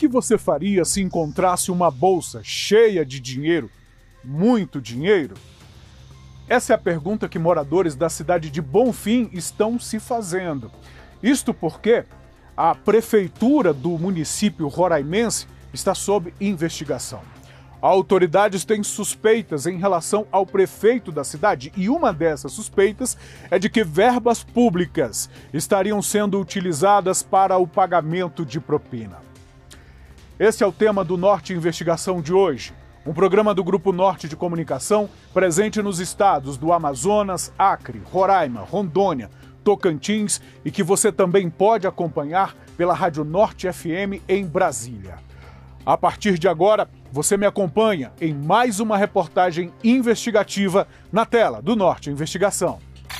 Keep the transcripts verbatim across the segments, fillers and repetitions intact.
que você faria se encontrasse uma bolsa cheia de dinheiro? Muito dinheiro? Essa é a pergunta que moradores da cidade de Bonfim estão se fazendo. Isto porque a prefeitura do município roraimense está sob investigação. Autoridades têm suspeitas em relação ao prefeito da cidade e uma dessas suspeitas é de que verbas públicas estariam sendo utilizadas para o pagamento de propina. Esse é o tema do Norte Investigação de hoje, um programa do Grupo Norte de Comunicação presente nos estados do Amazonas, Acre, Roraima, Rondônia, Tocantins e que você também pode acompanhar pela Rádio Norte F M em Brasília. A partir de agora, você me acompanha em mais uma reportagem investigativa na tela do Norte Investigação.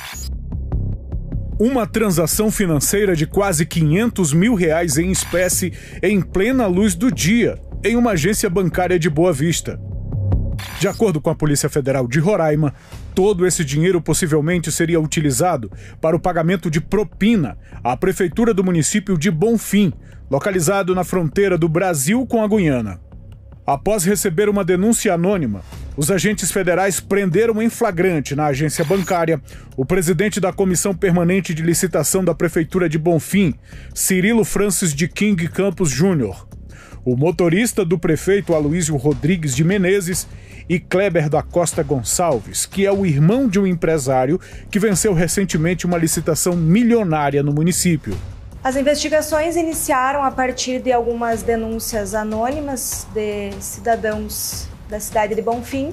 Uma transação financeira de quase quinhentos mil reais em espécie em plena luz do dia, em uma agência bancária de Boa Vista. De acordo com a Polícia Federal de Roraima, todo esse dinheiro possivelmente seria utilizado para o pagamento de propina à prefeitura do município de Bonfim, localizado na fronteira do Brasil com a Guiana. Após receber uma denúncia anônima, os agentes federais prenderam em flagrante na agência bancária o presidente da Comissão Permanente de Licitação da Prefeitura de Bonfim, Cirilo Francis de King Campos Júnior, o motorista do prefeito Aloísio Rodrigues de Menezes e Kleber da Costa Gonçalves, que é o irmão de um empresário que venceu recentemente uma licitação milionária no município. As investigações iniciaram a partir de algumas denúncias anônimas de cidadãos da cidade de Bonfim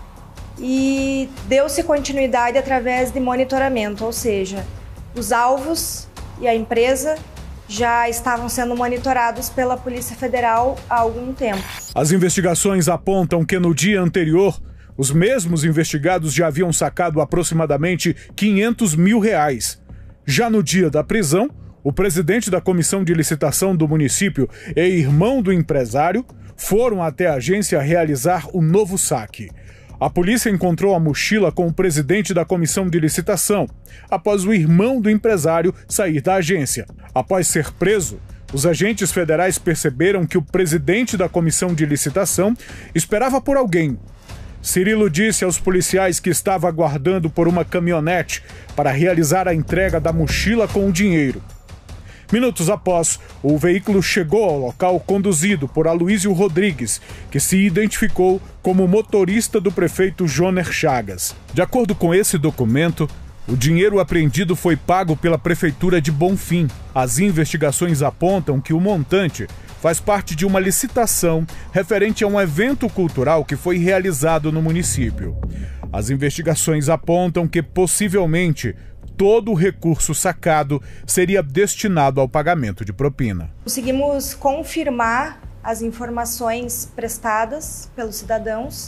e deu-se continuidade através de monitoramento, ou seja, os alvos e a empresa já estavam sendo monitorados pela Polícia Federal há algum tempo. As investigações apontam que no dia anterior, os mesmos investigados já haviam sacado aproximadamente quinhentos mil reais. Já no dia da prisão, o presidente da comissão de licitação do município e irmão do empresário foram até a agência realizar o novo saque. A polícia encontrou a mochila com o presidente da comissão de licitação, após o irmão do empresário sair da agência. Após ser preso, os agentes federais perceberam que o presidente da comissão de licitação esperava por alguém. Cirilo disse aos policiais que estava aguardando por uma caminhonete para realizar a entrega da mochila com o dinheiro. Minutos após, o veículo chegou ao local conduzido por Aloísio Rodrigues, que se identificou como motorista do prefeito Joner Chagas. De acordo com esse documento, o dinheiro apreendido foi pago pela prefeitura de Bonfim. As investigações apontam que o montante faz parte de uma licitação referente a um evento cultural que foi realizado no município. As investigações apontam que, possivelmente, todo o recurso sacado seria destinado ao pagamento de propina. Conseguimos confirmar as informações prestadas pelos cidadãos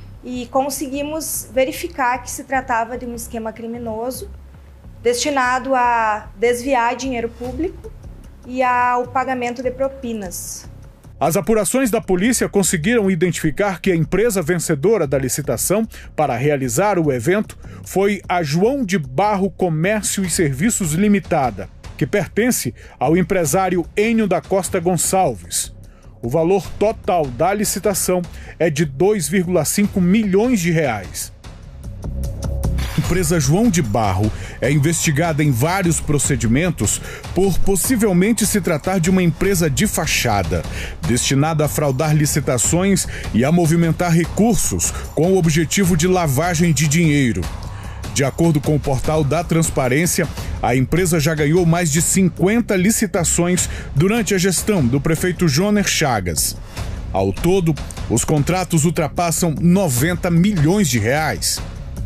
e conseguimos verificar que se tratava de um esquema criminoso destinado a desviar dinheiro público e ao pagamento de propinas. As apurações da polícia conseguiram identificar que a empresa vencedora da licitação para realizar o evento foi a João de Barro Comércio e Serviços Limitada, que pertence ao empresário Enio da Costa Gonçalves. O valor total da licitação é de dois vírgula cinco milhões de reais. A empresa João de Barro é investigada em vários procedimentos por possivelmente se tratar de uma empresa de fachada, destinada a fraudar licitações e a movimentar recursos com o objetivo de lavagem de dinheiro. De acordo com o portal da Transparência, a empresa já ganhou mais de cinquenta licitações durante a gestão do prefeito Joner Chagas. Ao todo, os contratos ultrapassam noventa milhões de reais.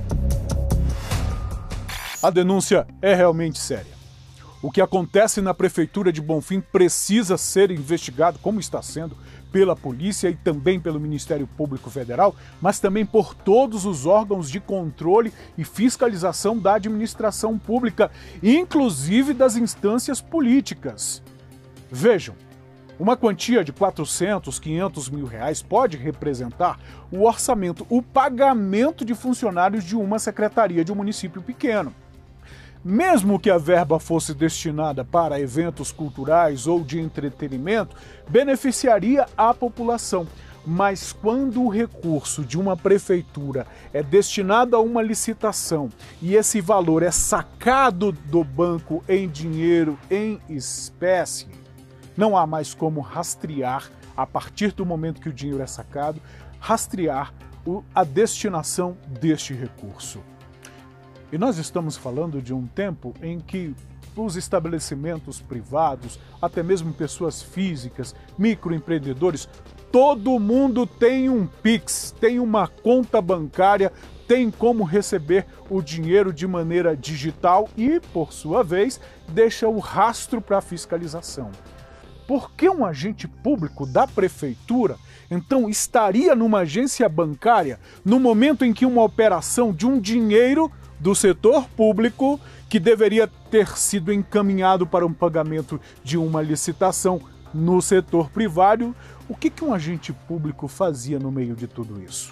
A denúncia é realmente séria. O que acontece na Prefeitura de Bonfim precisa ser investigado, como está sendo, pela polícia e também pelo Ministério Público Federal, mas também por todos os órgãos de controle e fiscalização da administração pública, inclusive das instâncias políticas. Vejam, uma quantia de quatrocentos, quinhentos mil reais pode representar o orçamento, o pagamento de funcionários de uma secretaria de um município pequeno. mesmo que a verba fosse destinada para eventos culturais ou de entretenimento, beneficiaria a população. Mas quando o recurso de uma prefeitura é destinado a uma licitação e esse valor é sacado do banco em dinheiro, em espécie, não há mais como rastrear, a partir do momento que o dinheiro é sacado, rastrear a destinação deste recurso. E nós estamos falando de um tempo em que os estabelecimentos privados, até mesmo pessoas físicas, microempreendedores, todo mundo tem um Pix, tem uma conta bancária, tem como receber o dinheiro de maneira digital e, por sua vez, deixa o rastro para a fiscalização. Por que um agente público da prefeitura, então, estaria numa agência bancária no momento em que uma operação de um dinheiro do setor público, que deveria ter sido encaminhado para um pagamento de uma licitação no setor privado, o que que um agente público fazia no meio de tudo isso?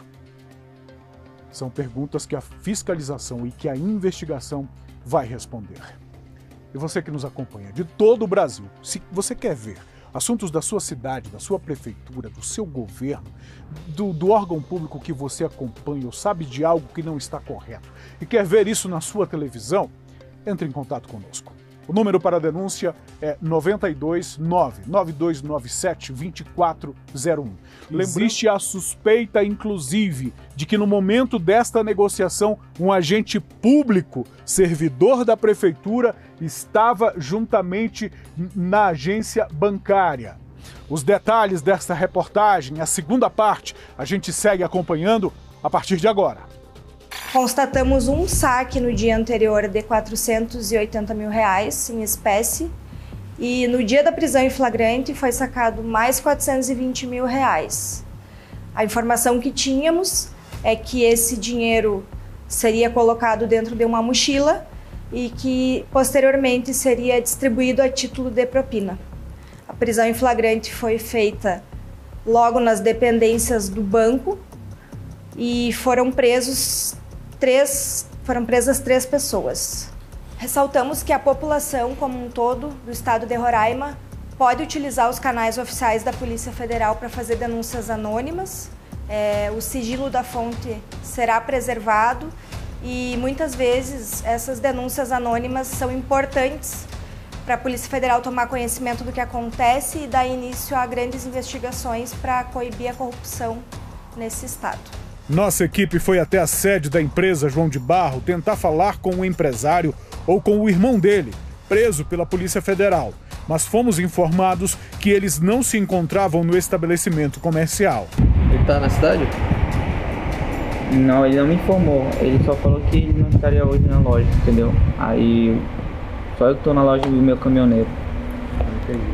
São perguntas que a fiscalização e que a investigação vai responder. E você que nos acompanha de todo o Brasil, se você quer ver assuntos da sua cidade, da sua prefeitura, do seu governo, do, do órgão público que você acompanha ou sabe de algo que não está correto e quer ver isso na sua televisão, entre em contato conosco. O número para a denúncia é nove dois nove, nove dois nove sete, dois quatro zero um. Existe a suspeita, inclusive, de que no momento desta negociação, um agente público, servidor da prefeitura, estava juntamente na agência bancária. Os detalhes desta reportagem, a segunda parte, a gente segue acompanhando a partir de agora. Constatamos um saque no dia anterior de quatrocentos e oitenta mil reais em espécie e no dia da prisão em flagrante foi sacado mais quatrocentos e vinte mil reais. A informação que tínhamos é que esse dinheiro seria colocado dentro de uma mochila e que posteriormente seria distribuído a título de propina. A prisão em flagrante foi feita logo nas dependências do banco e foram presos Três, foram presas três pessoas. Ressaltamos que a população como um todo do estado de Roraima pode utilizar os canais oficiais da Polícia Federal para fazer denúncias anônimas. É, o sigilo da fonte será preservado e muitas vezes essas denúncias anônimas são importantes para a Polícia Federal tomar conhecimento do que acontece e dar início a grandes investigações para coibir a corrupção nesse estado. Nossa equipe foi até a sede da empresa João de Barro tentar falar com o empresário ou com o irmão dele, preso pela Polícia Federal, mas fomos informados que eles não se encontravam no estabelecimento comercial. Ele tá na cidade? Não, ele não me informou, ele só falou que ele não estaria hoje na loja, entendeu? Aí, só eu que tô na loja do meu caminhoneiro. Entendi.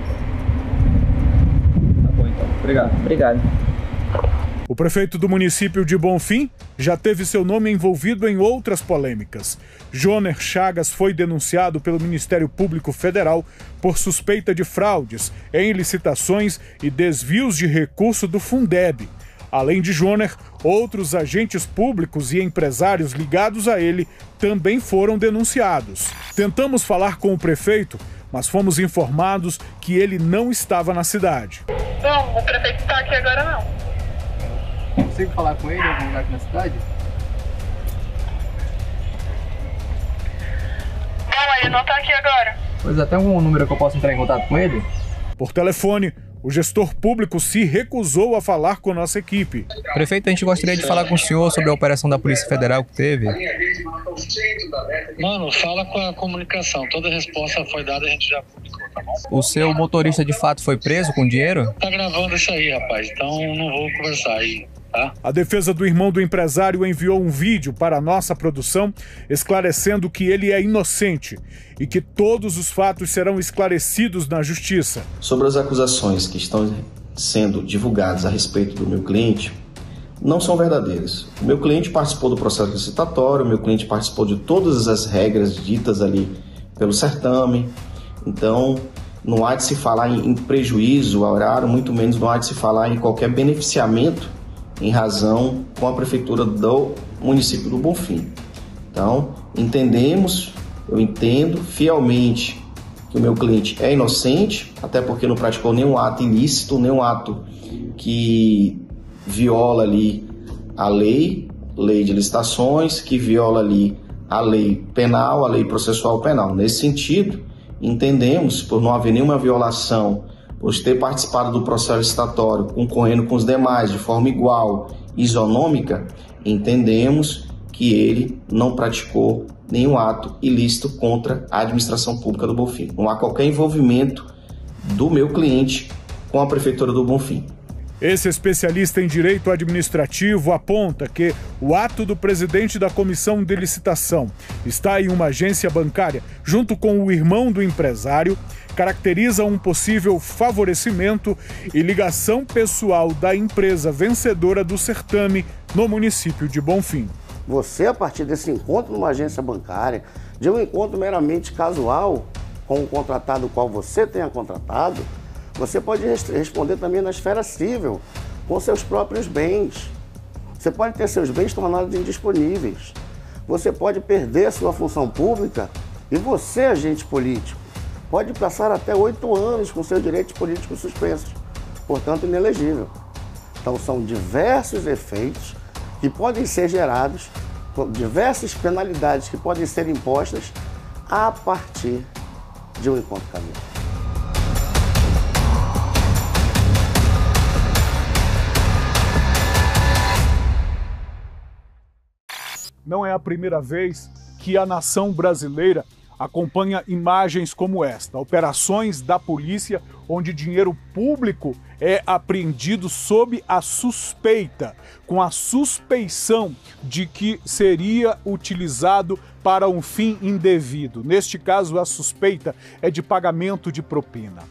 Tá bom então, obrigado. Obrigado. O prefeito do município de Bonfim já teve seu nome envolvido em outras polêmicas. Joner Chagas foi denunciado pelo Ministério Público Federal por suspeita de fraudes em licitações e desvios de recurso do Fundeb. Além de Joner, outros agentes públicos e empresários ligados a ele também foram denunciados. Tentamos falar com o prefeito, mas fomos informados que ele não estava na cidade. Não, o prefeito está aqui agora não. Consigo falar com ele em algum lugar aqui na cidade? Não, ele não tá aqui agora. Pois é, tem algum número que eu possa entrar em contato com ele? Por telefone, o gestor público se recusou a falar com nossa equipe. Prefeito, a gente gostaria de falar com o senhor sobre a operação da Polícia Federal que teve. Mano, fala com a comunicação. Toda a resposta foi dada, a gente já publicou, tá bom? O seu motorista de fato foi preso com dinheiro? Tá gravando isso aí, rapaz. Então não vou conversar aí. Tá? A defesa do irmão do empresário enviou um vídeo para a nossa produção esclarecendo que ele é inocente e que todos os fatos serão esclarecidos na justiça. Sobre as acusações que estão sendo divulgadas a respeito do meu cliente, não são verdadeiras. O meu cliente participou do processo licitatório, o meu cliente participou de todas as regras ditas ali pelo certame, então não há de se falar em prejuízo ao horário, muito menos não há de se falar em qualquer beneficiamento em razão com a prefeitura do município do Bonfim. Então, entendemos Eu entendo fielmente que o meu cliente é inocente, até porque não praticou nenhum ato ilícito, nenhum ato que viola ali a lei, lei de licitações, que viola ali a lei penal, a lei processual penal. Nesse sentido, entendemos, por não haver nenhuma violação, por ter participado do processo licitatório, concorrendo com os demais de forma igual, isonômica, entendemos que ele não praticou nenhum ato ilícito contra a administração pública do Bonfim. Não há qualquer envolvimento do meu cliente com a Prefeitura do Bonfim. Esse especialista em direito administrativo aponta que o ato do presidente da comissão de licitação está em uma agência bancária junto com o irmão do empresário caracteriza um possível favorecimento e ligação pessoal da empresa vencedora do certame no município de Bonfim. Você, a partir desse encontro numa agência bancária, de um encontro meramente casual com o contratado qual você tenha contratado, você pode responder também na esfera civil, com seus próprios bens. Você pode ter seus bens tornados indisponíveis. Você pode perder sua função pública e você, agente político, pode passar até oito anos com seus direitos políticos suspensos, portanto inelegível. Então são diversos efeitos que podem ser gerados, diversas penalidades que podem ser impostas a partir de um encontro casual. Não é a primeira vez que a nação brasileira acompanha imagens como esta, operações da polícia onde dinheiro público é apreendido sob a suspeita, com a suspeição de que seria utilizado para um fim indevido. Neste caso, a suspeita é de pagamento de propina.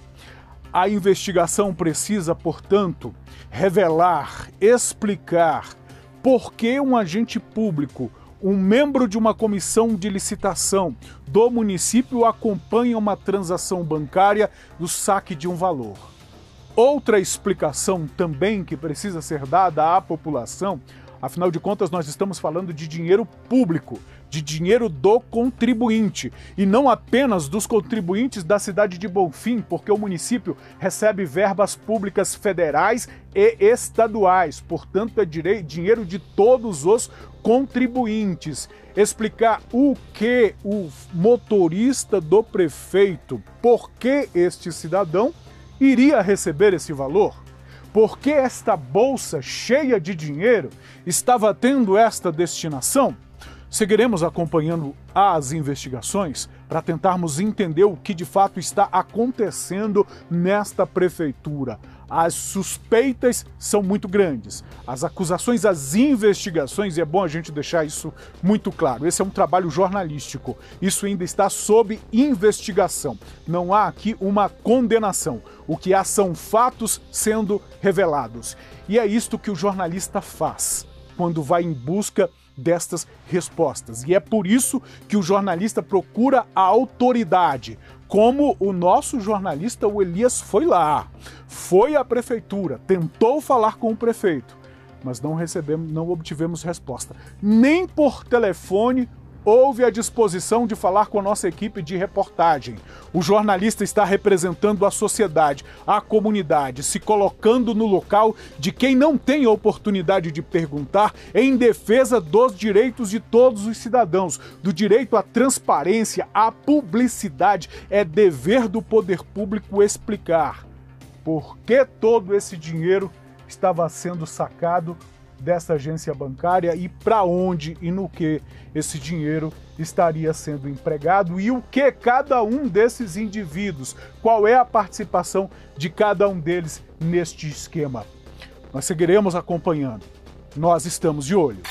A investigação precisa, portanto, revelar, explicar por que um agente público, um membro de uma comissão de licitação do município acompanha uma transação bancária do saque de um valor. Outra explicação também que precisa ser dada à população, afinal de contas nós estamos falando de dinheiro público, de dinheiro do contribuinte, e não apenas dos contribuintes da cidade de Bonfim, porque o município recebe verbas públicas federais e estaduais, portanto é dinheiro de todos os contribuintes. Explicar o que o motorista do prefeito, por que este cidadão iria receber esse valor? Por que esta bolsa cheia de dinheiro estava tendo esta destinação? Seguiremos acompanhando as investigações para tentarmos entender o que de fato está acontecendo nesta prefeitura. As suspeitas são muito grandes, as acusações, as investigações, e é bom a gente deixar isso muito claro. Esse é um trabalho jornalístico, isso ainda está sob investigação. Não há aqui uma condenação. O que há são fatos sendo revelados. E é isto que o jornalista faz quando vai em busca destas respostas. E é por isso que o jornalista procura a autoridade, como o nosso jornalista, o Elias, foi lá, foi à prefeitura, tentou falar com o prefeito, mas não recebemos, não obtivemos resposta. Nem por telefone houve a disposição de falar com a nossa equipe de reportagem. O jornalista está representando a sociedade, a comunidade, se colocando no local de quem não tem a oportunidade de perguntar, em defesa dos direitos de todos os cidadãos, do direito à transparência, à publicidade. É dever do poder público explicar por que todo esse dinheiro estava sendo sacado dessa agência bancária e para onde e no que esse dinheiro estaria sendo empregado e o que cada um desses indivíduos, qual é a participação de cada um deles neste esquema. Nós seguiremos acompanhando. Nós estamos de olho.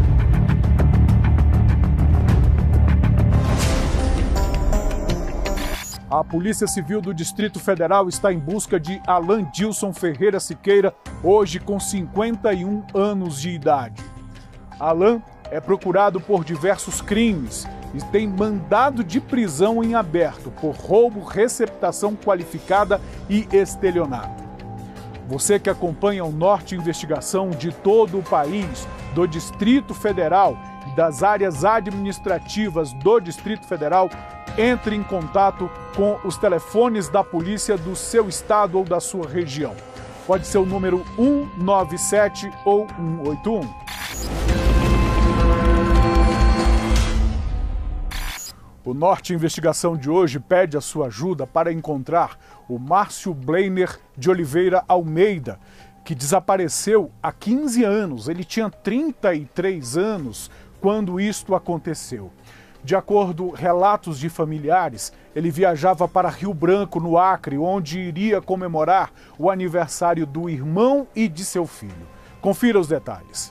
A Polícia Civil do Distrito Federal está em busca de Alan Dilson Ferreira Siqueira, hoje com cinquenta e um anos de idade. Alan é procurado por diversos crimes e tem mandado de prisão em aberto por roubo, receptação qualificada e estelionato. Você que acompanha o Norte Investigação de todo o país, do Distrito Federal das áreas administrativas do Distrito Federal, entre em contato com os telefones da polícia do seu estado ou da sua região. Pode ser o número um nove sete ou um oito um. O Norte Investigação de hoje pede a sua ajuda para encontrar o Márcio Bleiner de Oliveira Almeida, que desapareceu há quinze anos. Ele tinha trinta e três anos quando isto aconteceu. De acordo com relatos de familiares, ele viajava para Rio Branco, no Acre, onde iria comemorar o aniversário do irmão e de seu filho. Confira os detalhes.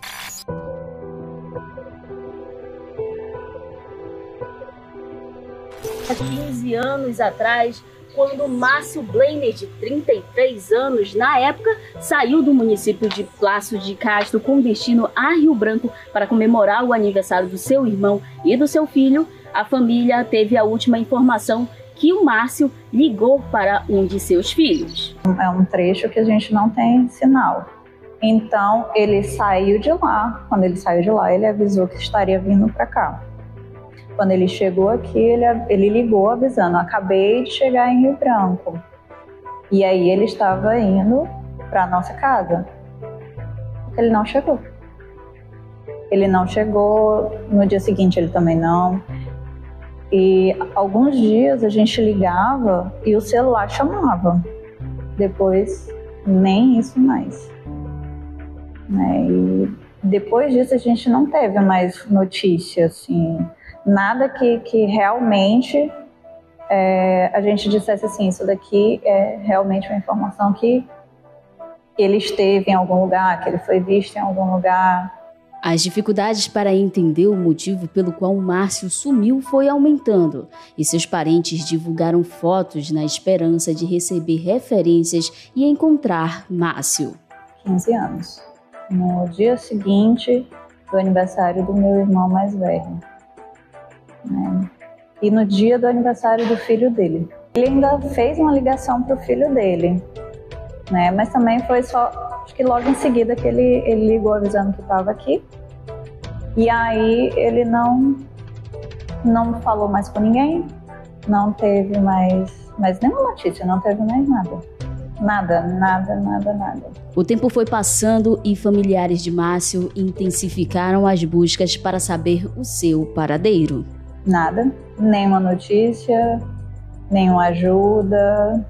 Há quinze anos atrás, quando Márcio Bleiner, de trinta e três anos, na época, saiu do município de Plácio de Castro com destino a Rio Branco para comemorar o aniversário do seu irmão e do seu filho, a família teve a última informação que o Márcio ligou para um de seus filhos. É um trecho que a gente não tem sinal. Então, ele saiu de lá. Quando ele saiu de lá, ele avisou que estaria vindo para cá. Quando ele chegou aqui, ele, ele ligou avisando, acabei de chegar em Rio Branco. E aí ele estava indo para a nossa casa. Ele não chegou. Ele não chegou, no dia seguinte ele também não. E alguns dias a gente ligava e o celular chamava. Depois, nem isso mais. Né? E depois disso a gente não teve mais notícia, assim... Nada que, que realmente é, a gente dissesse assim, isso daqui é realmente uma informação que ele esteve em algum lugar, que ele foi visto em algum lugar. As dificuldades para entender o motivo pelo qual o Márcio sumiu foi aumentando e seus parentes divulgaram fotos na esperança de receber referências e encontrar Márcio. quinze anos. No dia seguinte do aniversário do meu irmão mais velho. Né? E no dia do aniversário do filho dele. Ele ainda fez uma ligação para o filho dele, né? Mas também foi só, acho que logo em seguida que ele, ele ligou avisando que estava aqui. E aí ele não, não falou mais com ninguém, não teve mais, mais nenhuma notícia, não teve mais nada. Nada, nada, nada, nada. O tempo foi passando e familiares de Márcio intensificaram as buscas para saber o seu paradeiro. Nada, nenhuma notícia, nenhuma ajuda,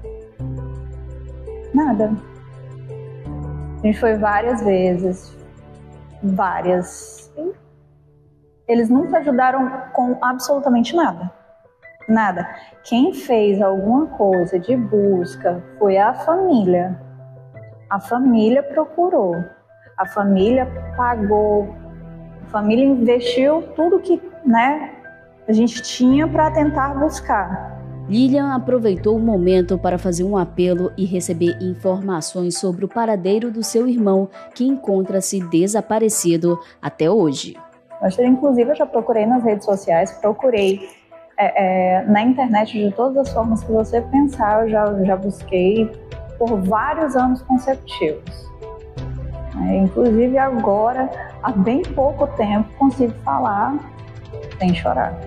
nada. A gente foi várias vezes, várias. Eles nunca ajudaram com absolutamente nada, nada. Quem fez alguma coisa de busca foi a família. A família procurou, a família pagou, a família investiu tudo que, né, a gente tinha para tentar buscar. Lilian aproveitou o momento para fazer um apelo e receber informações sobre o paradeiro do seu irmão, que encontra-se desaparecido até hoje. Eu, inclusive, eu já procurei nas redes sociais, procurei é, é, na internet de todas as formas que você pensar, eu já, já busquei por vários anos consecutivos. É, inclusive agora, há bem pouco tempo, consigo falar sem chorar.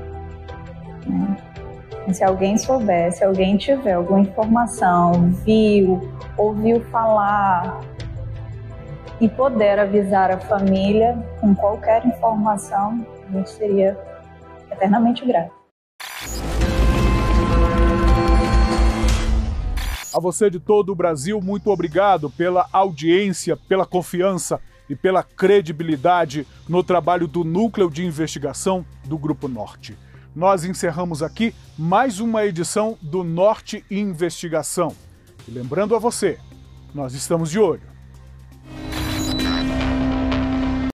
É. Se alguém souber, se alguém tiver alguma informação, viu, ouviu falar e puder avisar a família com qualquer informação, a gente seria eternamente grato. A você de todo o Brasil, muito obrigado pela audiência, pela confiança e pela credibilidade no trabalho do Núcleo de Investigação do Grupo Norte. Nós encerramos aqui mais uma edição do Norte Investigação. E lembrando a você, nós estamos de olho.